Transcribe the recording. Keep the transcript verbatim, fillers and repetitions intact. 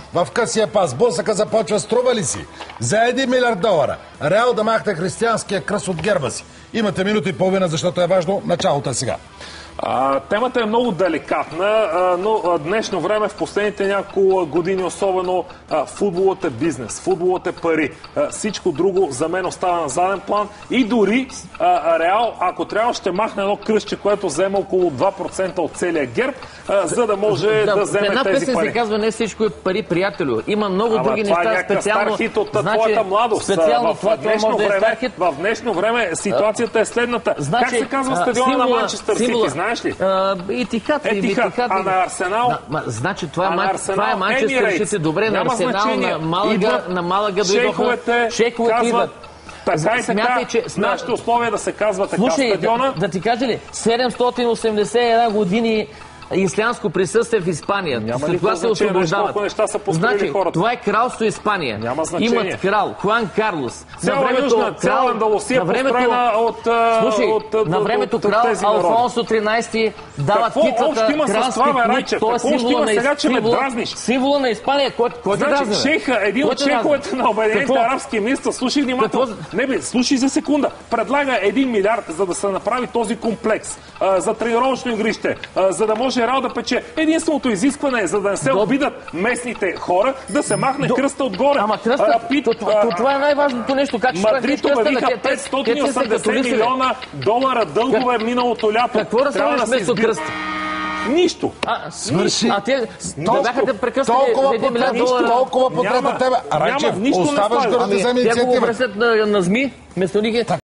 в късия пас. Блъсъка започва, струва ли си? За един милиард долара. Реал да махне християнския кръст от герба си. Имате минута и половина, защото е важно. Началото е сега. А, темата е много деликатна, а, но а, днешно време, в последните няколко години особено, а, футболът е бизнес, футболът е пари. А, всичко друго за мен остава на заден план и дори а, Реал, ако трябва, ще махне едно кръстче, което взема около два процента от целия герб, а, за да може да, да вземе една тези песен пари. се казва "Не всичко е пари, приятелю". Има много Ама други това неща, е специално. Стар хит от значи, твоята младост. Специално в, това, в, това днешно може да е време, стар хит. в днешно време ситуацията е следната. Значи, как се казва стадиона на Манчестър Сити, знаеш ли? Етихад. Етихад. А на Арсенал? Да, значи това е, а ман... това е Манчестър Сити. Добре, на Арсенал, на Малага, на Малага дойдоха. Шейховете идват. Така и така, че нашите условия да се казва така. Слушай, стадиона... да, да ти кажа ли, седемстотин осемдесет и една години ислямско присъствие в Испания. Няма След това се освобождават. Неща са построили значи, хората. това е кралство Испания. Няма значение. Имат крал, Хуан Карлос. Цяла Южна, цяла Андалусия, построена от, слушай, от, от, на времето от, от крал тези Алфонсо тринайсети дава титлата кралски книг. Това е символа на, сега, че ме дразниш? Символа на Испания. Кой, кой значи, те дразни? Шейха, един от шейховете на Обединените арабски емирства, слушай внимателно. Не бе, слушай за секунда. Предлага един милиард, за да се направи този комплекс, а, за тренировъчно игрище, а, за да може Реал да пече. Единственото изискване е, за да не се обидат местните хора, да се махне До... кръста отгоре. Ама кръста, Пит, то, то, това е най-важното нещо. Как Мадрид обявиха петстотин и осемдесет милиона долара дългове миналото лято. Какво да сложиш вместо кръста? Нищо. А, свърши. А те бяха те прекъснали един милиард долара. Толкова по трета тема. Райчев, оставаш гърда за инициатива. Те го обръщат на зми, вместо